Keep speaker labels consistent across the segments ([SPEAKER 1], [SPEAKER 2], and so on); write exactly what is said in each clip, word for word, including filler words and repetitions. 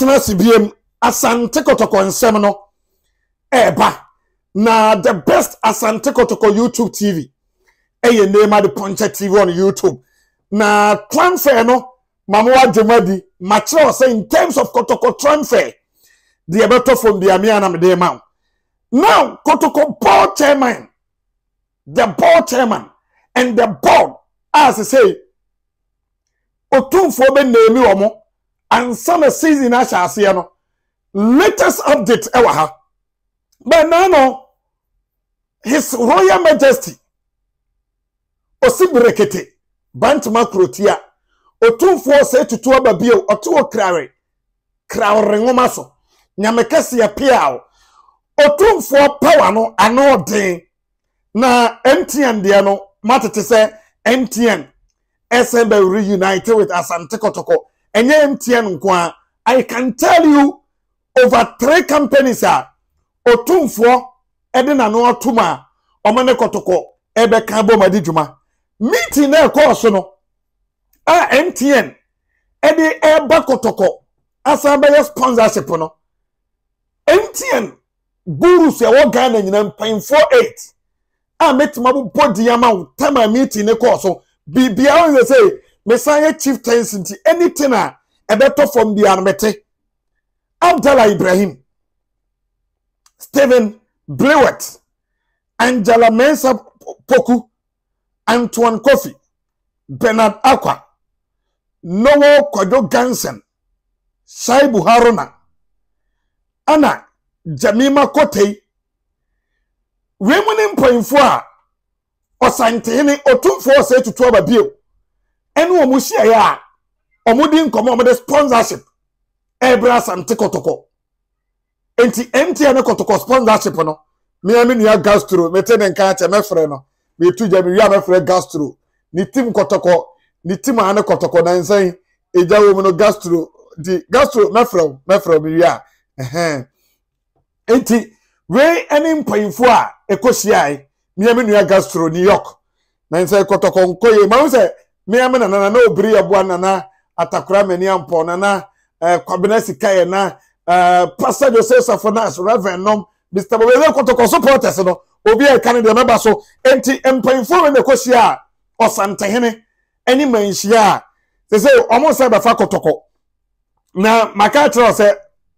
[SPEAKER 1] yɛatena si biem Asante Kotoko nsɛm no eba na the best Asante Kotoko YouTube T V eye name the Poncha T V on YouTube na transfer no mamuwa demadi matro say in terms of Kotoko transfer the better from the amiana me ma now Kotoko board chairman the board chairman and the board as I say otumfo be name omo and some season asha ase no latest update ewa ha but now no His Royal Majesty Osibrekete Bantama Krotia otumfo say tutu ababio oto krare krare ngoma so nyamekase ya piao otumfo power no ano den na M T N de no matete say M T N S M B reunited with Asante Kotoko enye M T N nko I can tell you over three companies are otumfo ede na no atuma omane Kotoko ebe kan bo madijuma meeting na course no a M T N ede eba Kotoko asaba ya sponsorship no M T N burus ya wo Ghana nyina mpan forty-eight a metima bo body ama tama meeting na course bibia we say me say chief tendency anything a ebeto from the armete Abdallah Ibrahim Stephen Blewett, Angela Mensa Poku, Antoine Kofi, Bernard Aqua, Nowo Kodo Gansen, Shaibu Haruna, Anna Jamima Kote, Women point four, or Santini or two four say to twelve a bill, and Womusia ya, or Mudin come with the sponsorship, Ebras and Tikotoko. Enti M T N Kotoko sponsorship no me ami nua gastro mete ne nka cha mefre no me tuja me wi amefre gastro ni team Kotoko ni team ane Kotoko na nsan eja wo no gastro di gastro mefre mefre me wi a eh enti we ani mpanyfo a ekohia me ami nua gastro New York na nsan Kotoko nkoye ma wo se me ami na na na obiri abo na na atakura mani ampo na na kwabena sikaye na Uh, Pastor Joseph Safonas, Reverend Nom, Mister Bobele Kotoko supporters no, obi e kan de member so enti empanfo we nekosia osantehene eni manhia se se omo se be fa Kotoko na maka tro se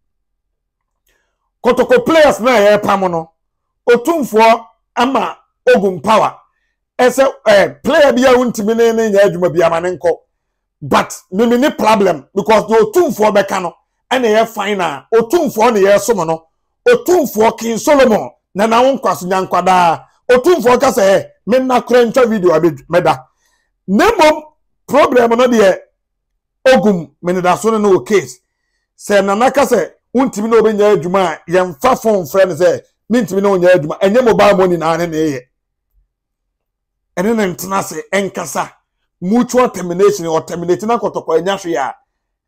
[SPEAKER 1] Kotoko players na ye pam no otumfo ama Ogun Power ese eh player bia wuntimi ne ne nya adwuma bia manenko but me me problem because the otumfo be ka no ene ye final otumfo ne ye somo no otumfo King Solomon na na wonkwaso nyankwada otumfo ka se me na kra ntwa video abeda nemom problem no de Ogum me da so no case se na na ka se untimi na obenya adwuma ye mfa phone friend se me ntimi na onya adwuma enye mobile money na ane na ye ene na ntena se enkasa mutual termination or terminate na Kotoko enya hwe ya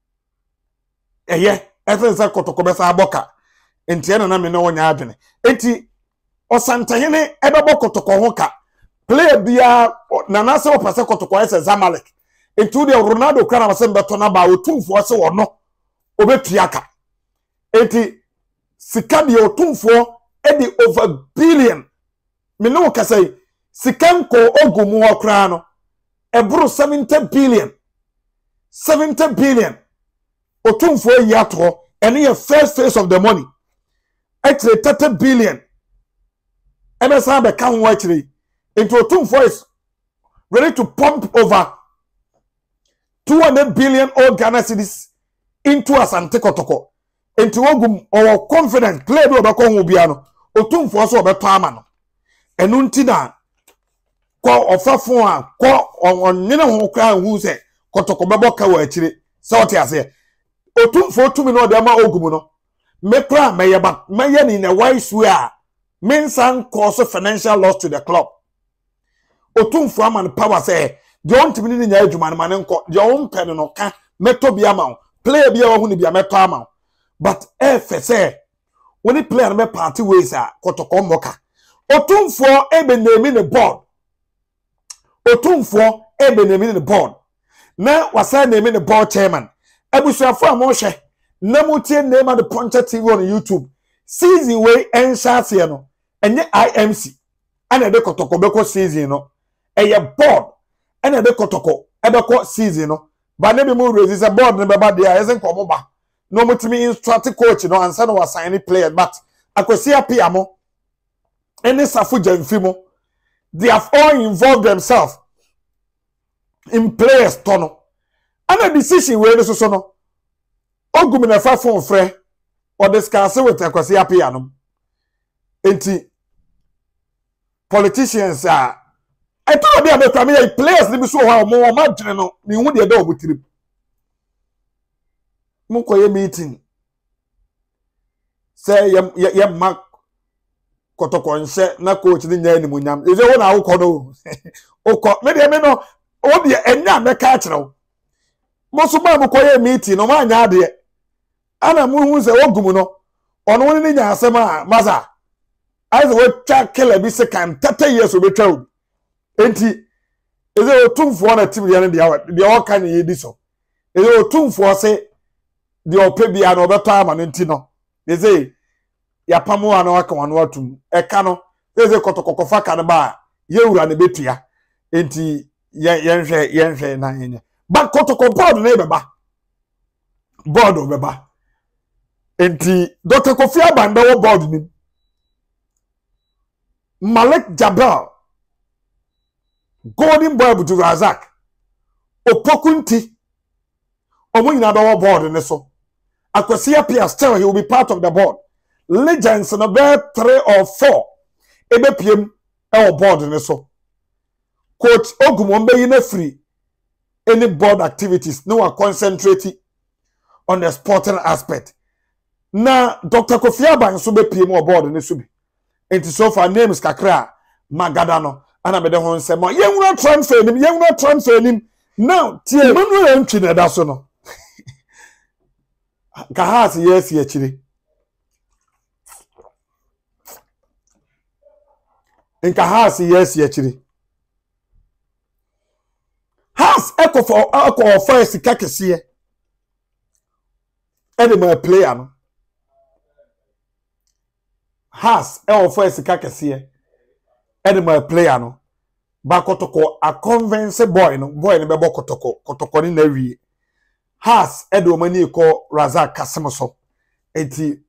[SPEAKER 1] eye efensa Kotoko besa aboka enti ena na me no wonya adwene enti osantahene ebebo Kotoko ho ka player bia na na se opase Kotoko ese Zamalek enti de Ronaldo kra na se beto na ba otumfo se wono obetuaka enti sika de otumfo e di over billion me no ka say sikanko Ogum ho kra no ebro seventy billion seventy billion otumfo yato and your first phase of the money actually thirty billion M S R be kan actually into otumfo is ready to pump over two hundred billion old Ghana cedis into Asante Kotoko into Ogum or confident play do be ko hu bia no otumfo so be to ama no enu ntina ko ofafo a ko onnene ho kra hu se Kotoko bebo ka wa akire se ote ase otumfo tumi no de ama Ogum no me pra me ye ba me ye ni na wise way a men san cause financial loss to the club otumfo ama no power say de on timi ni nya adwuma no mane nko de on pe no ka meto bia ma player bia wo hu ni bia meto ama but e fe say woni player me party ways a Kotoko moka otumfo e be name the board otumfo e be name the board na wasa name the board chairman abusuafo amoshe namutie name the Puncher T V on YouTube season way en chance here no enye I M C ana de kotoko beko season no eye board ana de kotoko ebeko season no ba ne be mu raise say board ne beba dia esen komo ba no mutimi instruct coach no ansa no assign player but akosi apia mo any safu jamfimo they have all involved themselves in players tono and a decision where so so no ogumina fa phone frɛ or discuss with akosi apia no enti politicians are I told them about me players ni so ho mo ma dwene no me hu de da obutiri mo koye meeting say ye ye ma kotoko nse na coach ni nya ni munyam e je wo na wo no okọ me de me no o de enya me ka kire mo so ma mo koye meeting no ma nya ade ana mo hu se ogum no ono ni nya asem a maza aize wo twa killer bi se kan thirty years obetwa obi enti eze otumfo na team ya ne de de o kan ye di so eze otumfo se de ope bia na obeto ama no enti no eze ya pamo ana waka wanu atum e ka no eze kotokokofa ka ne ba ye wura ne betua enti ye yenhwe yenhwe na yenye ba kotoko board na beba board obeba enti Doctor Kofi Abanda wo board ni Malik Jabal Golden Boy Butu Razak Opokunti Omunyina do board ne so Akwasi Apia still he will be part of the board legends no be three or four ebe piem e board ne so coach Ogumombe yina free any board activities no are concentrating on the sporting aspect na Doctor Kofi Abanda so be piem o board ne so bi enti so far names kakra magada no ana be de ho nsem ye nwura transfer nim ye nwura transfer nim now tie manu antwi na da so no ka has yes ye chiri enka has yes ye chiri has eko for eko for sika kese e de my player no has e for sika kese e my player no ba kotoko a convince boy no boy ne be bo kotoko kotoko ni na wie has e de omani ko Razak Kasim so enti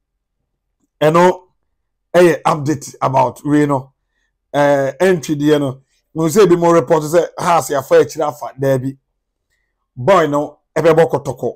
[SPEAKER 1] eno eh update about we no eh entry de no we say be more report say has ya fa akira fa da bi boy no e be bo kotoko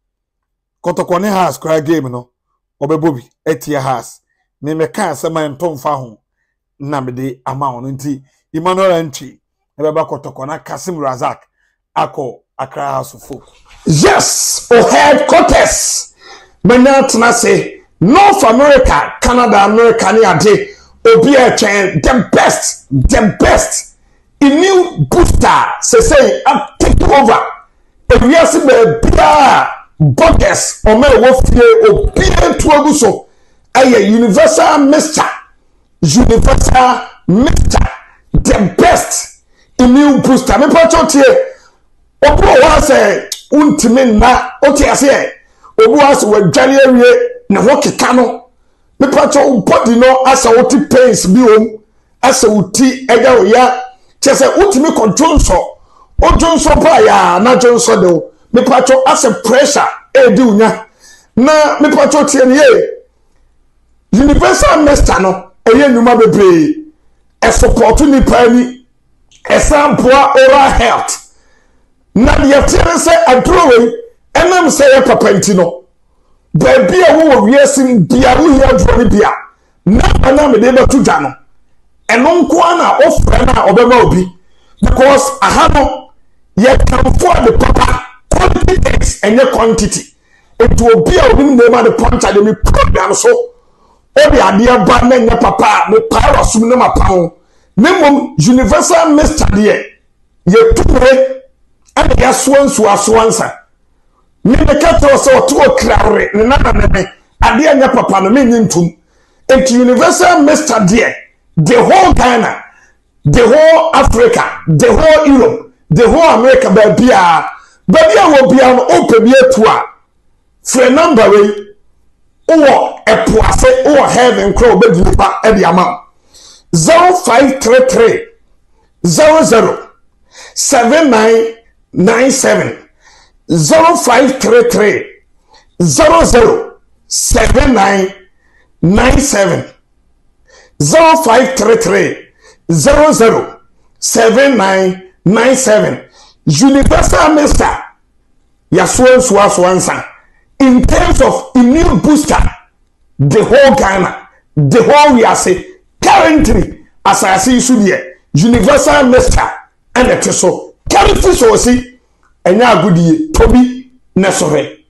[SPEAKER 1] kotoko ne has cry game no obebobi etie has me me kan se man ton fa ho na me de ama ono nti Emmanuel entry e be ba kotoko na Kasim Razak ako Accra House of Folk. Yes, o headquarters Benatna say North America, Canada, America ni ade obi a chen the best, the best immune booster say say up take over. If we are see be bogus o me wo fie obi entu aguso aye universal mister universal mister the best immune booster me pacho tie obo wa say untime na oti ase obo wa say wadware awie na ho keka no me pacho body no asa oti pains bi om asa uti ega oya chese untime control so o jonso pa ya na jonso de me pacho asa pressure e di unya na me pacho tie ne universal master no eye nyuma bebre e support ni pa ni e sample oral health na de tere se adrowe enam se ye papenti no baby a wo wiesim bia wo hia adrowe bia na ana me de batu dwa no eno nko ana ofre na obema obi because aha no ye can for the papa quantity and your quantity it will be a win name the punch and me program so o de ade ba na nya papa me power sum na mapao nemom universal mister de ye tuwe and ya swansu aswansa me me kato so to okrawre ne na na me ade anya papa no me nyintum et universal mister there the whole Ghana the whole Africa the whole Europe the whole America babia babia wo bia no ope bia to a frɛ number we wo epoase wo heaven crow be dipa e di amount zero five three three zero zero seven nine nine seven zero five three three zero zero seven nine nine seven zero five three three zero zero seven nine nine seven Universal Mister Yaswan Swaswansa. In terms of immune booster, the whole Ghana, the whole we are say currently as I see should be Universal Mister and the Teso. Currently so see and now good Toby Nesore.